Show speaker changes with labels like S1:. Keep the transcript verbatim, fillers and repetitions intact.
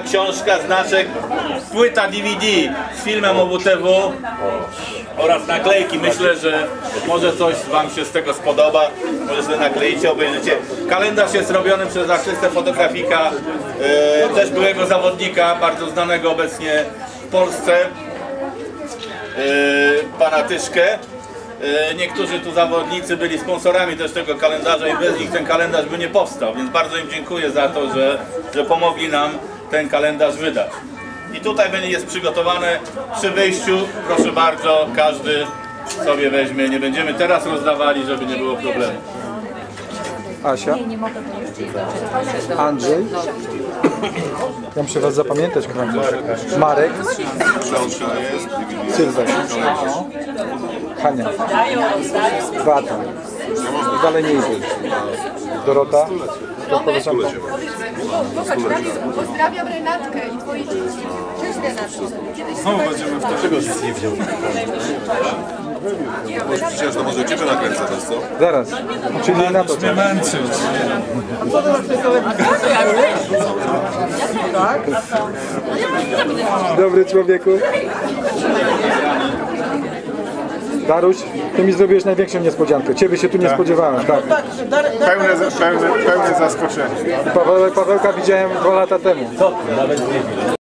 S1: książka, znaczek, płyta D V D z filmem o W T W oraz naklejki. Myślę, że może coś wam się z tego spodoba. Może sobie nakleicie, obejrzycie. Kalendarz jest robiony przez artystę fotografika, yy, też byłego zawodnika, bardzo znanego obecnie w Polsce, yy, pana Tyszkę. Niektórzy tu zawodnicy byli sponsorami też tego kalendarza i bez nich ten kalendarz by nie powstał, więc bardzo im dziękuję za to, że, że pomogli nam ten kalendarz wydać. I tutaj jest przygotowane przy wyjściu, proszę bardzo, każdy sobie weźmie, nie będziemy teraz rozdawali, żeby nie było problemu.
S2: Asia, Andrzej, ja muszę was zapamiętać, kochani. Marek, Sylwek, Hania, Beata, dalej nie idę. Dorota, to koleżanka.
S3: Pozdrawiam Renatkę i twoje dzieci. Cześć Renatko.
S4: Znowu będziemy w tego nic nie wziął. Myślicie, że to może ciebie nakręcać, co?
S2: Zaraz, czyli na to.
S4: Mnie męczyć.
S2: Dobry człowieku. Daruś, ty mi zrobiłeś największą niespodziankę. Ciebie się tu nie spodziewałem, tak.
S5: Pełne, pełne, pełne zaskoczenie.
S2: Paweł, Pawełka widziałem dwa lata temu.